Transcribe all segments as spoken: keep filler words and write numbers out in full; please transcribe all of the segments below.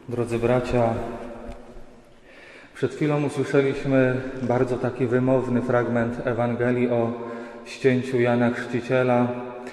Drodzy bracia, przed chwilą usłyszeliśmy bardzo taki wymowny fragment Ewangelii o ścięciu Jana Chrzciciela.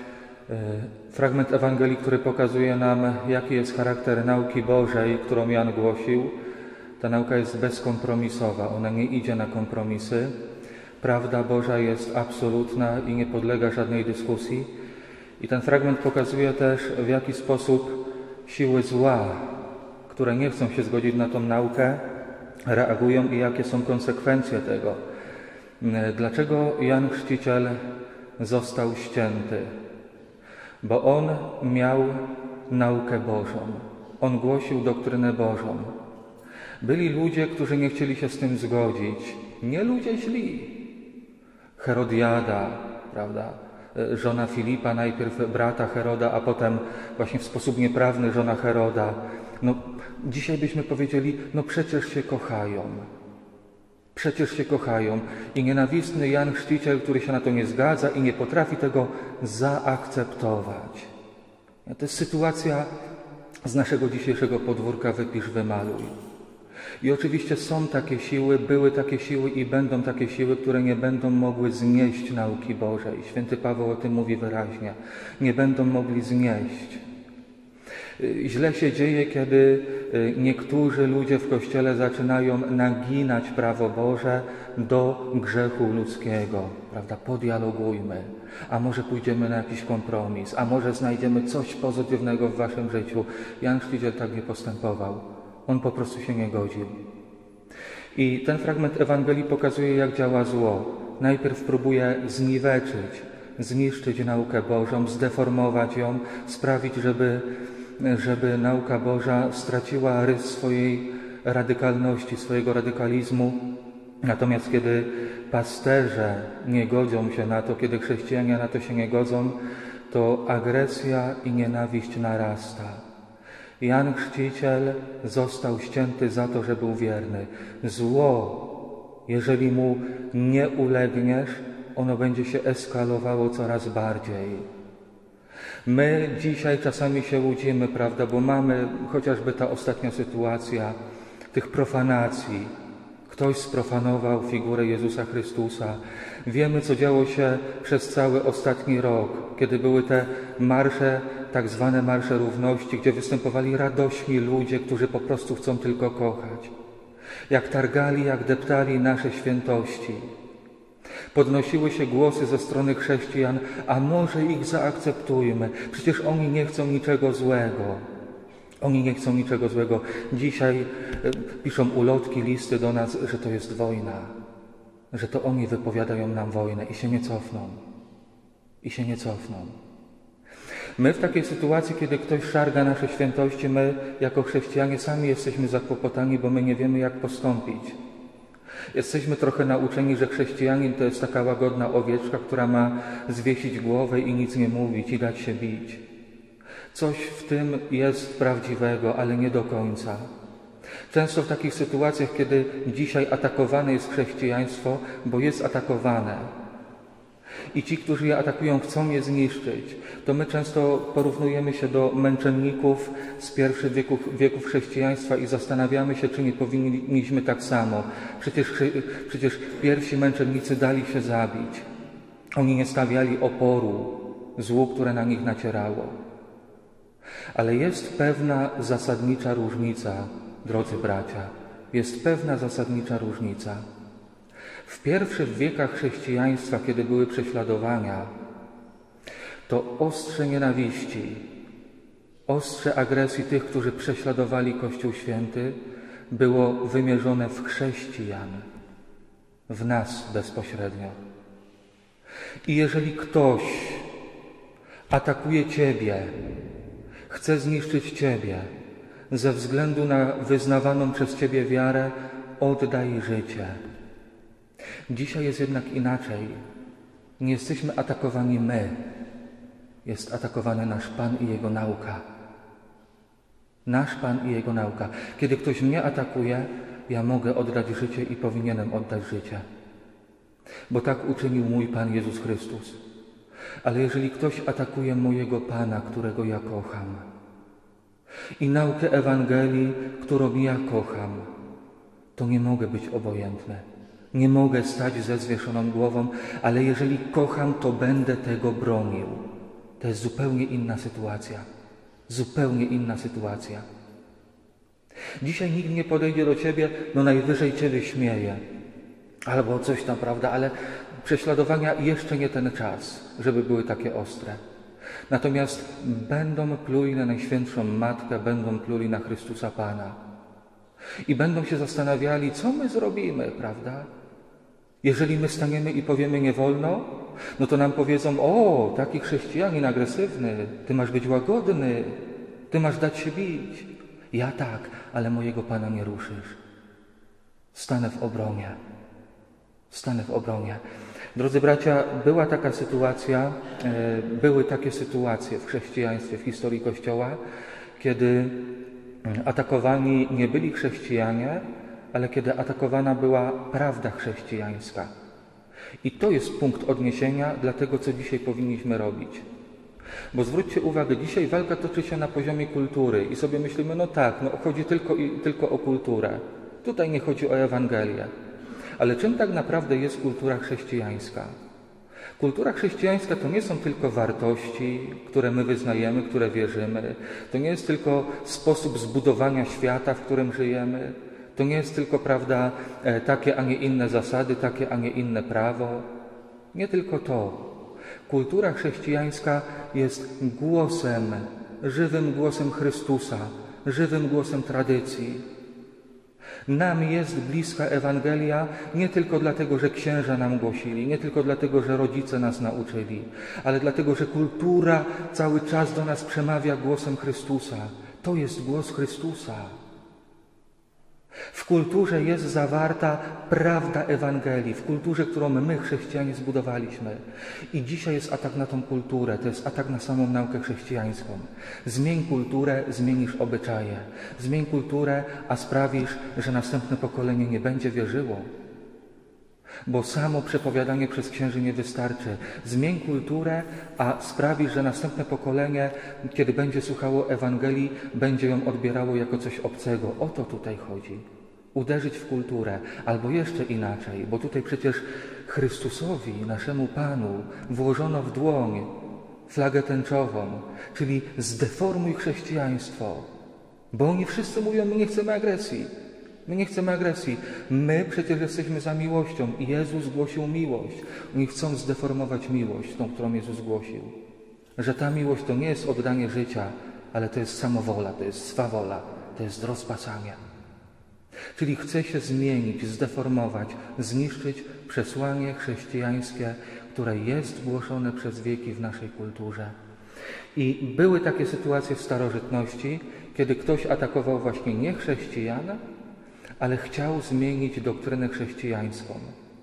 Fragment Ewangelii, który pokazuje nam, jaki jest charakter nauki Bożej, którą Jan głosił. Ta nauka jest bezkompromisowa, ona nie idzie na kompromisy. Prawda Boża jest absolutna i nie podlega żadnej dyskusji. I ten fragment pokazuje też, w jaki sposób siły zła, które nie chcą się zgodzić na tą naukę, reagują i jakie są konsekwencje tego. Dlaczego Jan Chrzciciel został ścięty? Bo on miał naukę Bożą. On głosił doktrynę Bożą. Byli ludzie, którzy nie chcieli się z tym zgodzić. Nie ludzie źli. Herodiada, prawda? Żona Filipa, najpierw brata Heroda, a potem właśnie w sposób nieprawny żona Heroda. No, dzisiaj byśmy powiedzieli, no przecież się kochają. Przecież się kochają. I nienawistny Jan Chrzciciel, który się na to nie zgadza i nie potrafi tego zaakceptować. To jest sytuacja z naszego dzisiejszego podwórka wypisz, wymaluj. I oczywiście są takie siły, były takie siły i będą takie siły, które nie będą mogły znieść nauki Bożej. Święty Paweł o tym mówi wyraźnie. Nie będą mogli znieść. Źle się dzieje, kiedy niektórzy ludzie w Kościele zaczynają naginać prawo Boże do grzechu ludzkiego. Prawda? Podialogujmy. A może pójdziemy na jakiś kompromis, a może znajdziemy coś pozytywnego w waszym życiu. Jan Chrzciciel tak nie postępował. On po prostu się nie godził. I ten fragment Ewangelii pokazuje, jak działa zło. Najpierw próbuje zniweczyć, zniszczyć naukę Bożą, zdeformować ją, sprawić, żeby, żeby nauka Boża straciła rys swojej radykalności, swojego radykalizmu. Natomiast kiedy pasterze nie godzą się na to, kiedy chrześcijanie na to się nie godzą, to agresja i nienawiść narasta. Jan Chrzciciel został ścięty za to, że był wierny. Zło, jeżeli mu nie ulegniesz, ono będzie się eskalowało coraz bardziej. My dzisiaj czasami się łudzimy, prawda, bo mamy chociażby ta ostatnia sytuacja tych profanacji. Ktoś sprofanował figurę Jezusa Chrystusa. Wiemy, co działo się przez cały ostatni rok, kiedy były te marsze, tak zwane marsze równości, gdzie występowali radośni ludzie, którzy po prostu chcą tylko kochać. Jak targali, jak deptali nasze świętości. Podnosiły się głosy ze strony chrześcijan, a może ich zaakceptujmy, przecież oni nie chcą niczego złego. Oni nie chcą niczego złego. Dzisiaj piszą ulotki, listy do nas, że to jest wojna, że to oni wypowiadają nam wojnę i się nie cofną. I się nie cofną. My w takiej sytuacji, kiedy ktoś szarga nasze świętości, my jako chrześcijanie sami jesteśmy zakłopotani, bo my nie wiemy, jak postąpić. Jesteśmy trochę nauczeni, że chrześcijanin to jest taka łagodna owieczka, która ma zwiesić głowę i nic nie mówić i dać się bić. Coś w tym jest prawdziwego, ale nie do końca. Często w takich sytuacjach, kiedy dzisiaj atakowane jest chrześcijaństwo, bo jest atakowane i ci, którzy je atakują, chcą je zniszczyć, to my często porównujemy się do męczenników z pierwszych wieków, wieków chrześcijaństwa i zastanawiamy się, czy nie powinniśmy tak samo. Przecież, przecież pierwsi męczennicy dali się zabić. Oni nie stawiali oporu złu, które na nich nacierało. Ale jest pewna zasadnicza różnica, drodzy bracia, jest pewna zasadnicza różnica. W pierwszych wiekach chrześcijaństwa, kiedy były prześladowania, to ostrze nienawiści, ostrze agresji tych, którzy prześladowali Kościół Święty, było wymierzone w chrześcijan, w nas bezpośrednio. I jeżeli ktoś atakuje Ciebie, chce zniszczyć Ciebie, ze względu na wyznawaną przez Ciebie wiarę, oddaj życie. Dzisiaj jest jednak inaczej. Nie jesteśmy atakowani my. Jest atakowany nasz Pan i Jego nauka. Nasz Pan i Jego nauka. Kiedy ktoś mnie atakuje, ja mogę oddać życie i powinienem oddać życie. Bo tak uczynił mój Pan Jezus Chrystus. Ale jeżeli ktoś atakuje mojego Pana, którego ja kocham, i naukę Ewangelii, którą ja kocham, to nie mogę być obojętny. Nie mogę stać ze zwieszoną głową, ale jeżeli kocham, to będę tego bronił. To jest zupełnie inna sytuacja. Zupełnie inna sytuacja. Dzisiaj nikt nie podejdzie do ciebie, no najwyżej cię wyśmieje. Albo coś tam, prawda, ale prześladowania jeszcze nie ten czas, żeby były takie ostre. Natomiast będą pluli na Najświętszą Matkę, będą pluli na Chrystusa Pana. I będą się zastanawiali, co my zrobimy, prawda? Jeżeli my staniemy i powiemy nie wolno, no to nam powiedzą, o, taki chrześcijanin agresywny, ty masz być łagodny, ty masz dać się bić. Ja tak, ale mojego Pana nie ruszysz. Stanę w obronie. Stanę w obronie. Drodzy bracia, była taka sytuacja, były takie sytuacje w chrześcijaństwie, w historii Kościoła, kiedy atakowani nie byli chrześcijanie, ale kiedy atakowana była prawda chrześcijańska. I to jest punkt odniesienia dla tego, co dzisiaj powinniśmy robić. Bo zwróćcie uwagę, dzisiaj walka toczy się na poziomie kultury i sobie myślimy, no tak, no chodzi tylko, i, tylko o kulturę. Tutaj nie chodzi o Ewangelię. Ale czym tak naprawdę jest kultura chrześcijańska? Kultura chrześcijańska to nie są tylko wartości, które my wyznajemy, które wierzymy. To nie jest tylko sposób zbudowania świata, w którym żyjemy. To nie jest tylko, prawda, takie, a nie inne zasady, takie, a nie inne prawo. Nie tylko to. Kultura chrześcijańska jest głosem, żywym głosem Chrystusa, żywym głosem tradycji. Nam jest bliska Ewangelia nie tylko dlatego, że księża nam głosili, nie tylko dlatego, że rodzice nas nauczyli, ale dlatego, że kultura cały czas do nas przemawia głosem Chrystusa. To jest głos Chrystusa. W kulturze jest zawarta prawda Ewangelii, w kulturze, którą my, chrześcijanie, zbudowaliśmy. I dzisiaj jest atak na tą kulturę, to jest atak na samą naukę chrześcijańską. Zmień kulturę, zmienisz obyczaje. Zmień kulturę, a sprawisz, że następne pokolenie nie będzie wierzyło. Bo samo przepowiadanie przez księży nie wystarczy. Zmień kulturę, a sprawisz, że następne pokolenie, kiedy będzie słuchało Ewangelii, będzie ją odbierało jako coś obcego. O to tutaj chodzi. Uderzyć w kulturę, albo jeszcze inaczej, bo tutaj przecież Chrystusowi, naszemu Panu, włożono w dłoń flagę tęczową, czyli zdeformuj chrześcijaństwo. Bo oni wszyscy mówią, my nie chcemy agresji. My nie chcemy agresji. My przecież jesteśmy za miłością i Jezus głosił miłość. Oni chcą zdeformować miłość, tą, którą Jezus głosił. Że ta miłość to nie jest oddanie życia, ale to jest samowola, to jest swawola, to jest rozpasanie. Czyli chce się zmienić, zdeformować, zniszczyć przesłanie chrześcijańskie, które jest głoszone przez wieki w naszej kulturze. I były takie sytuacje w starożytności, kiedy ktoś atakował właśnie nie chrześcijan, ale chciał zmienić doktrynę chrześcijańską.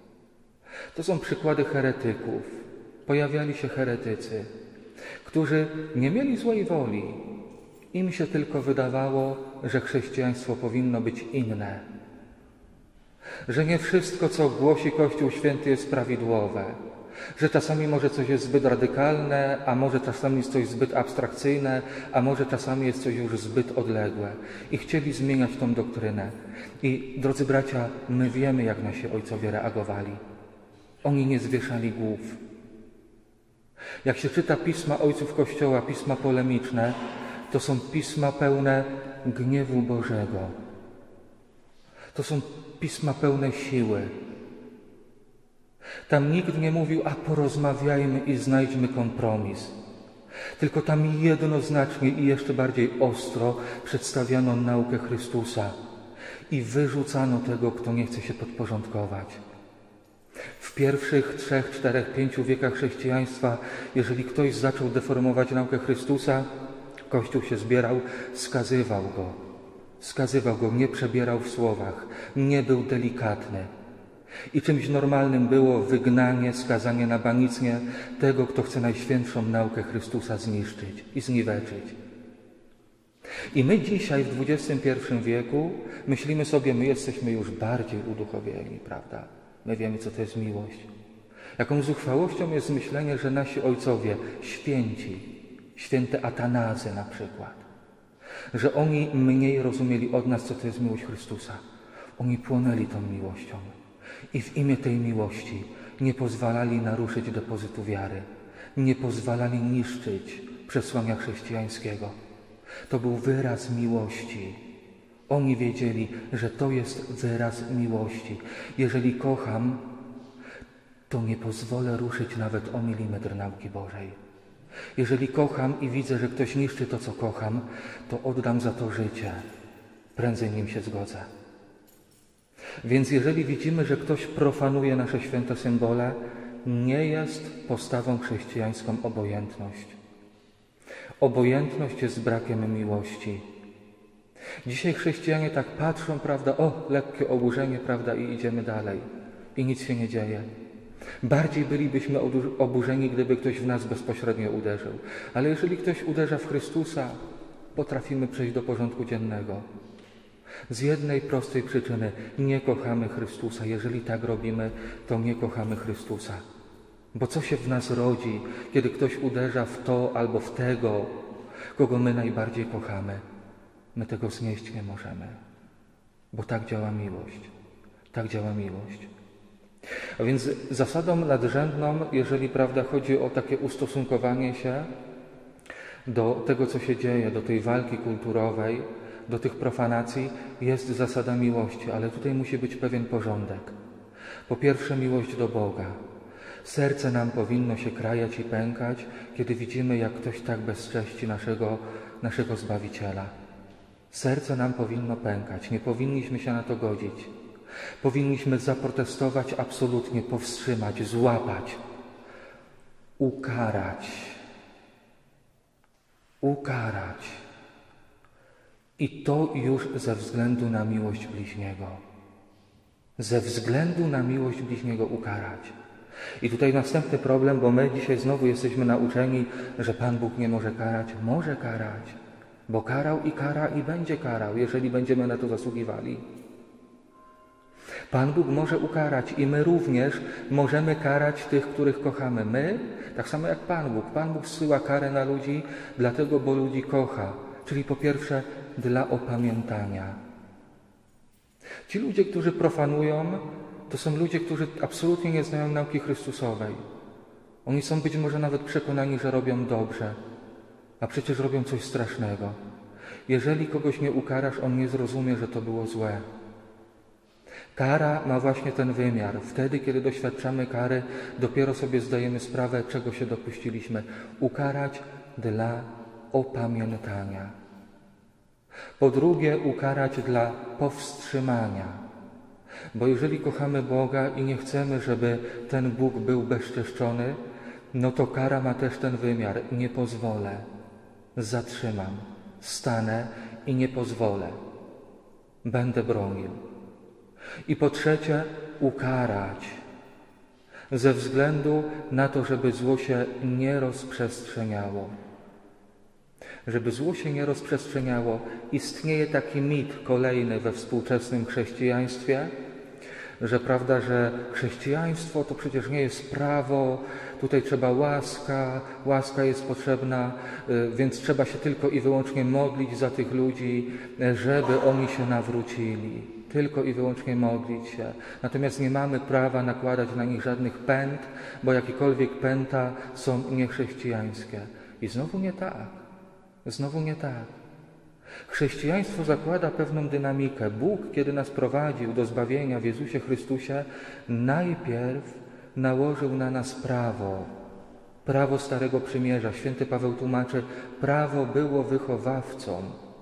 To są przykłady heretyków. Pojawiali się heretycy, którzy nie mieli złej woli. Im się tylko wydawało, że chrześcijaństwo powinno być inne. Że nie wszystko, co głosi Kościół Święty, jest prawidłowe. Że czasami może coś jest zbyt radykalne, a może czasami jest coś zbyt abstrakcyjne, a może czasami jest coś już zbyt odległe. I chcieli zmieniać tą doktrynę. I drodzy bracia, my wiemy, jak nasi ojcowie reagowali. Oni nie zwieszali głów. Jak się czyta pisma ojców Kościoła, pisma polemiczne, to są pisma pełne gniewu Bożego. To są pisma pełne siły. Tam nikt nie mówił, a porozmawiajmy i znajdźmy kompromis. Tylko tam jednoznacznie i jeszcze bardziej ostro przedstawiano naukę Chrystusa i wyrzucano tego, kto nie chce się podporządkować. W pierwszych trzech, czterech, pięciu wiekach chrześcijaństwa, jeżeli ktoś zaczął deformować naukę Chrystusa, Kościół się zbierał, skazywał go. Skazywał go, nie przebierał w słowach, nie był delikatny. I czymś normalnym było wygnanie, skazanie na banicję tego, kto chce najświętszą naukę Chrystusa zniszczyć i zniweczyć. I my dzisiaj w dwudziestym pierwszym wieku myślimy sobie, my jesteśmy już bardziej uduchowieni, prawda? My wiemy, co to jest miłość. Jaką zuchwałością jest myślenie, że nasi ojcowie, święci, święty Atanazy na przykład, że oni mniej rozumieli od nas, co to jest miłość Chrystusa. Oni płonęli tą miłością i w imię tej miłości nie pozwalali naruszyć depozytu wiary, nie pozwalali niszczyć przesłania chrześcijańskiego. To był wyraz miłości. Oni wiedzieli, że to jest wyraz miłości. Jeżeli kocham, to nie pozwolę ruszyć nawet o milimetr nauki Bożej. Jeżeli kocham i widzę, że ktoś niszczy to, co kocham, to oddam za to życie. Prędzej nim się zgodzę. Więc jeżeli widzimy, że ktoś profanuje nasze święte symbole, nie jest postawą chrześcijańską obojętność. Obojętność jest brakiem miłości. Dzisiaj chrześcijanie tak patrzą, prawda, o, lekkie oburzenie, prawda, i idziemy dalej. I nic się nie dzieje. Bardziej bylibyśmy oburzeni, gdyby ktoś w nas bezpośrednio uderzył. Ale jeżeli ktoś uderza w Chrystusa, potrafimy przejść do porządku dziennego. Z jednej prostej przyczyny nie kochamy Chrystusa. Jeżeli tak robimy, to nie kochamy Chrystusa. Bo co się w nas rodzi, kiedy ktoś uderza w to albo w tego, kogo my najbardziej kochamy? My tego znieść nie możemy. Bo tak działa miłość. Tak działa miłość. A więc zasadą nadrzędną, jeżeli prawda chodzi o takie ustosunkowanie się do tego, co się dzieje, do tej walki kulturowej, do tych profanacji, jest zasada miłości, ale tutaj musi być pewien porządek. Po pierwsze, miłość do Boga. Serce nam powinno się krajać i pękać, kiedy widzimy, jak ktoś tak bezcześci naszego, naszego Zbawiciela. Serce nam powinno pękać, nie powinniśmy się na to godzić. Powinniśmy zaprotestować, absolutnie powstrzymać, złapać, ukarać. Ukarać. I to już ze względu na miłość bliźniego. Ze względu na miłość bliźniego ukarać. I tutaj następny problem, bo my dzisiaj znowu jesteśmy nauczeni, że Pan Bóg nie może karać. Może karać, bo karał i kara i będzie karał, jeżeli będziemy na to zasługiwali. Pan Bóg może ukarać i my również możemy karać tych, których kochamy. My, tak samo jak Pan Bóg. Pan Bóg zsyła karę na ludzi, dlatego, bo ludzi kocha. Czyli po pierwsze dla opamiętania. Ci ludzie, którzy profanują, to są ludzie, którzy absolutnie nie znają nauki Chrystusowej. Oni są być może nawet przekonani, że robią dobrze, a przecież robią coś strasznego. Jeżeli kogoś nie ukarasz, on nie zrozumie, że to było złe. Kara ma właśnie ten wymiar. Wtedy, kiedy doświadczamy kary, dopiero sobie zdajemy sprawę, czego się dopuściliśmy. Ukarać dla opamiętania. Po drugie, ukarać dla powstrzymania. Bo jeżeli kochamy Boga i nie chcemy, żeby ten Bóg był bezczeszczony, no to kara ma też ten wymiar. Nie pozwolę, zatrzymam, stanę i nie pozwolę. Będę bronił. I po trzecie, ukarać. Ze względu na to, żeby zło się nie rozprzestrzeniało. Żeby zło się nie rozprzestrzeniało, istnieje taki mit kolejny we współczesnym chrześcijaństwie, że prawda, że chrześcijaństwo to przecież nie jest prawo, tutaj trzeba łaska, łaska jest potrzebna, więc trzeba się tylko i wyłącznie modlić za tych ludzi, żeby oni się nawrócili. Tylko i wyłącznie modlić się. Natomiast nie mamy prawa nakładać na nich żadnych pęd, bo jakiekolwiek pęta są niechrześcijańskie. I znowu nie tak. Znowu nie tak. Chrześcijaństwo zakłada pewną dynamikę. Bóg, kiedy nas prowadził do zbawienia w Jezusie Chrystusie, najpierw nałożył na nas prawo. Prawo Starego Przymierza. Święty Paweł tłumaczy, prawo było wychowawcą.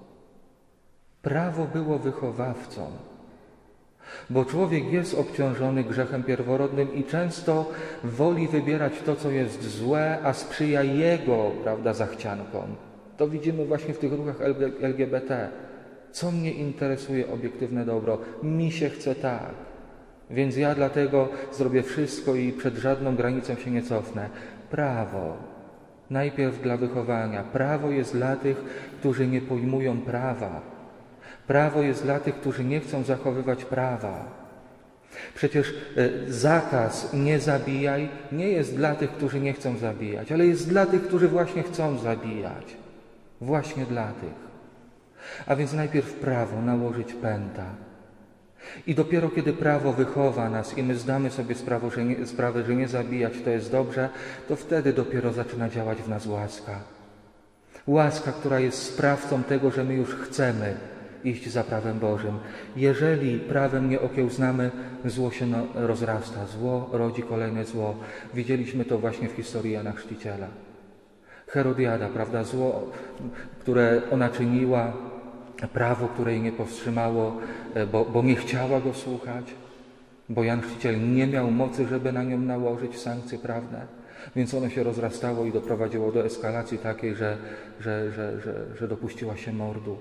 Prawo było wychowawcą. Bo człowiek jest obciążony grzechem pierworodnym i często woli wybierać to, co jest złe, a sprzyja jego, prawda, zachciankom. To widzimy właśnie w tych ruchach L G B T. Co mnie interesuje obiektywne dobro? Mi się chce tak. Więc ja dlatego zrobię wszystko i przed żadną granicą się nie cofnę. Prawo. Najpierw dla wychowania. Prawo jest dla tych, którzy nie pojmują prawa. Prawo jest dla tych, którzy nie chcą zachowywać prawa. Przecież zakaz nie zabijaj nie jest dla tych, którzy nie chcą zabijać, ale jest dla tych, którzy właśnie chcą zabijać. Właśnie dla tych. A więc najpierw prawo nałożyć pęta. I dopiero kiedy prawo wychowa nas i my zdamy sobie sprawę, że nie, sprawę, że nie zabijać to jest dobrze, to wtedy dopiero zaczyna działać w nas łaska. Łaska, która jest sprawcą tego, że my już chcemy iść za prawem Bożym. Jeżeli prawem nie okiełznamy, zło się no, rozrasta. Zło rodzi kolejne zło. Widzieliśmy to właśnie w historii Jana Chrzciciela. Herodiada, prawda, zło, które ona czyniła, prawo, które jej nie powstrzymało, bo, bo nie chciała go słuchać, bo Jan Chrzciciel nie miał mocy, żeby na nią nałożyć sankcje prawne, więc ono się rozrastało i doprowadziło do eskalacji takiej, że, że, że, że, że dopuściła się mordu.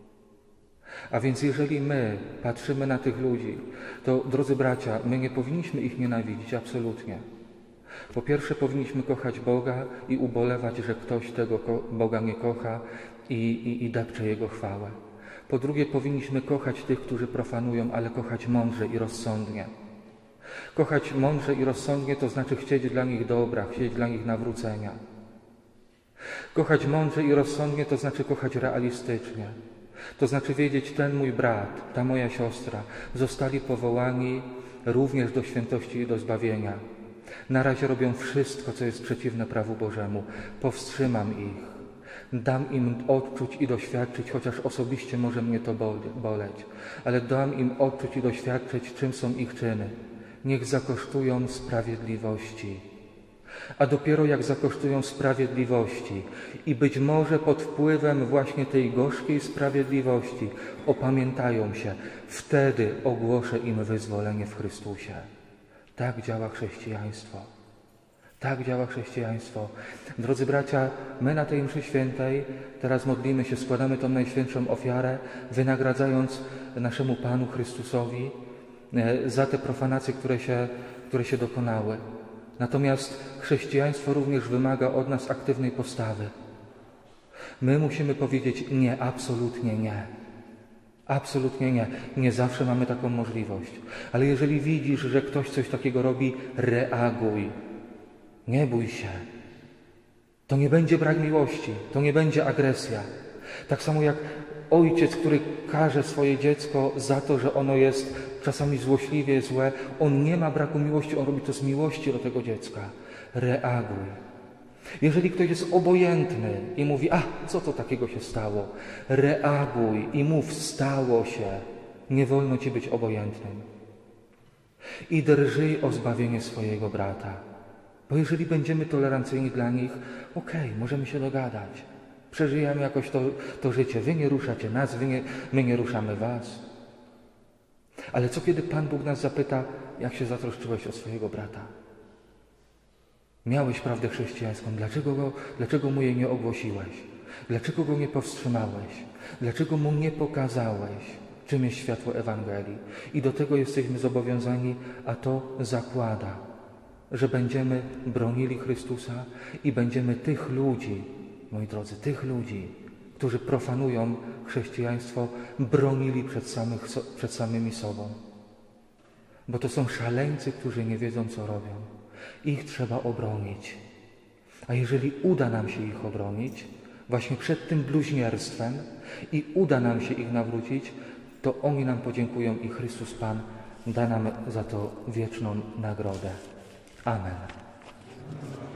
A więc jeżeli my patrzymy na tych ludzi, to drodzy bracia, my nie powinniśmy ich nienawidzić, absolutnie. Po pierwsze powinniśmy kochać Boga i ubolewać, że ktoś tego Boga nie kocha i, i, i depcze Jego chwałę. Po drugie powinniśmy kochać tych, którzy profanują, ale kochać mądrze i rozsądnie. Kochać mądrze i rozsądnie to znaczy chcieć dla nich dobra, chcieć dla nich nawrócenia. Kochać mądrze i rozsądnie to znaczy kochać realistycznie. To znaczy wiedzieć, ten mój brat, ta moja siostra zostali powołani również do świętości i do zbawienia. Na razie robią wszystko, co jest przeciwne prawu Bożemu. Powstrzymam ich. Dam im odczuć i doświadczyć, chociaż osobiście może mnie to boleć, ale dam im odczuć i doświadczyć, czym są ich czyny. Niech zakosztują sprawiedliwości. A dopiero jak zakosztują sprawiedliwości i być może pod wpływem właśnie tej gorzkiej sprawiedliwości opamiętają się, wtedy ogłoszę im wyzwolenie w Chrystusie. Tak działa chrześcijaństwo. Tak działa chrześcijaństwo. Drodzy bracia, my na tej mszy świętej teraz modlimy się, składamy tą najświętszą ofiarę, wynagradzając naszemu Panu Chrystusowi za te profanacje, które się, które się dokonały. Natomiast chrześcijaństwo również wymaga od nas aktywnej postawy. My musimy powiedzieć nie, absolutnie nie. Absolutnie nie. Nie zawsze mamy taką możliwość. Ale jeżeli widzisz, że ktoś coś takiego robi, reaguj. Nie bój się. To nie będzie brak miłości, to nie będzie agresja. Tak samo jak ojciec, który karze swoje dziecko za to, że ono jest czasami złośliwie złe, on nie ma braku miłości, on robi to z miłości do tego dziecka. Reaguj. Jeżeli ktoś jest obojętny i mówi, a co to takiego się stało? Reaguj i mów, stało się. Nie wolno ci być obojętnym. I drżyj o zbawienie swojego brata. Bo jeżeli będziemy tolerancyjni dla nich, okej, okay, możemy się dogadać. Przeżyjemy jakoś to, to życie. Wy nie ruszacie nas, wy nie, my nie ruszamy was. Ale co kiedy Pan Bóg nas zapyta, jak się zatroszczyłeś o swojego brata? Miałeś prawdę chrześcijańską, dlaczego, go, dlaczego mu jej nie ogłosiłeś? Dlaczego go nie powstrzymałeś? Dlaczego mu nie pokazałeś, czym jest światło Ewangelii? I do tego jesteśmy zobowiązani, a to zakłada, że będziemy bronili Chrystusa i będziemy tych ludzi, moi drodzy, tych ludzi, którzy profanują chrześcijaństwo, bronili przed, samych, przed samymi sobą. Bo to są szaleńcy, którzy nie wiedzą, co robią. Ich trzeba obronić. A jeżeli uda nam się ich obronić, właśnie przed tym bluźnierstwem i uda nam się ich nawrócić, to oni nam podziękują i Chrystus Pan da nam za to wieczną nagrodę. Amen.